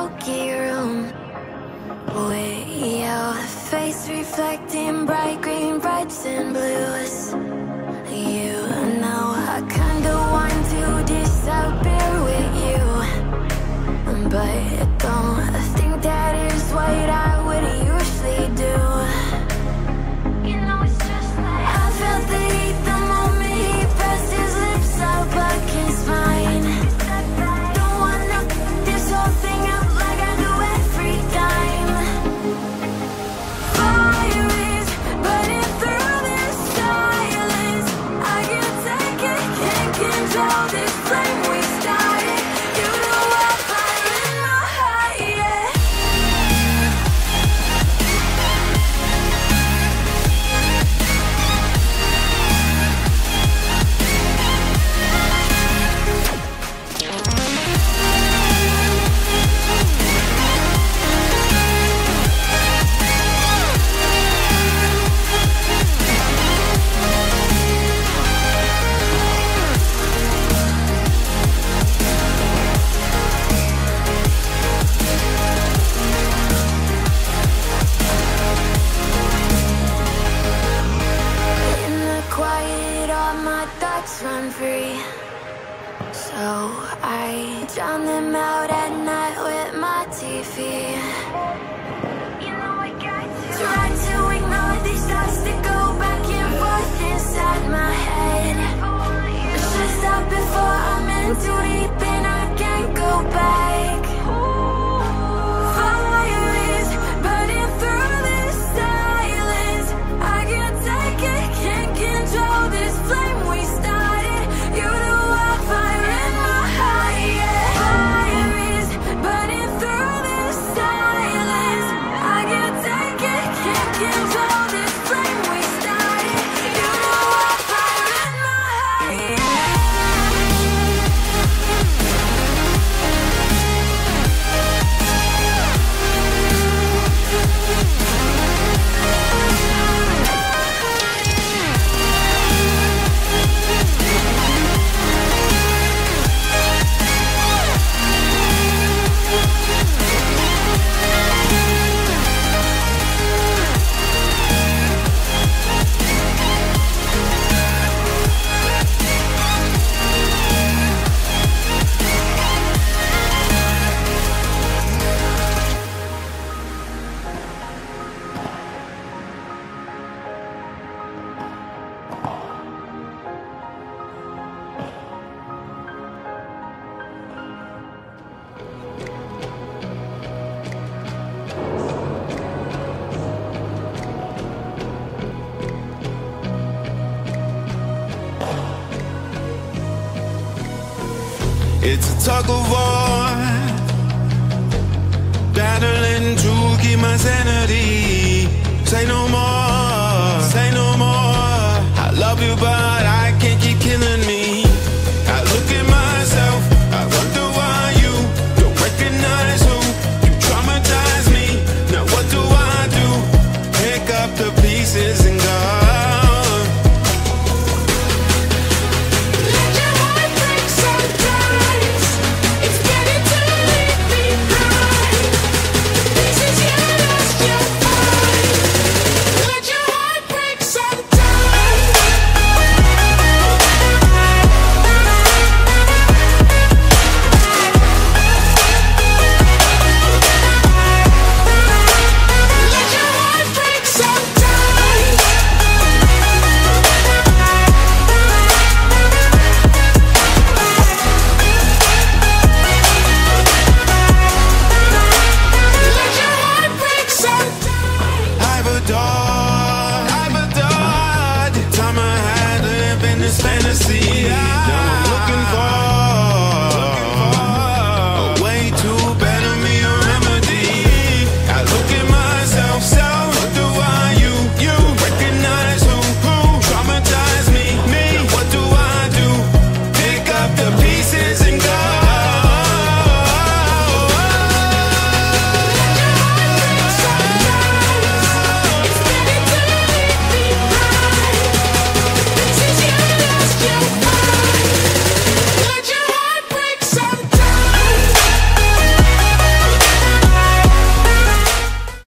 smoky room with your face reflecting bright green, reds and blues. You know I kinda want to disappear with you, but don't think that is what I would usually do. You know it's just like I felt the heat the moment he pressed his lips up against mine. Don't wanna this whole thing up like I do every time. Fire is burning through this silence. I can't take it, can't control this flame we started. You know I'm fire in my heart, yeah. In the quiet, all my thoughts run free. So I drown them out at night with my TV. You know I got to try to ignore these thoughts that go back and forth inside my head. I should stop before I'm in too deep and I can't go back. Fire is burning through this silence. I can't take it, can't control this flame we started. You know I'm fire in my heart, yeah. Fire is burning through this silence. I can't take it, can't control this flame we started. You know I'm fire in my heart, yeah. It's a tug of war, battling to keep my sanity. Say no more.